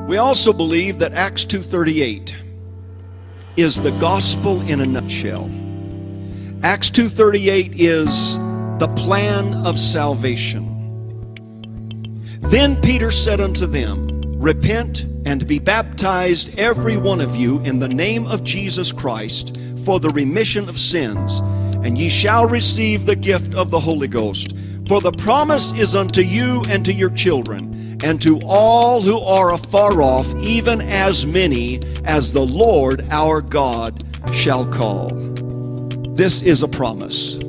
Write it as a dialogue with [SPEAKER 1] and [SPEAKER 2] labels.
[SPEAKER 1] We also believe that Acts 2:38 is the gospel in a nutshell. Acts 2:38 is the plan of salvation. Then Peter said unto them, Repent and be baptized every one of you in the name of Jesus Christ for the remission of sins, and ye shall receive the gift of the Holy Ghost. For the promise is unto you and to your children, and to all who are afar off, even as many as the Lord our God shall call. This is a promise.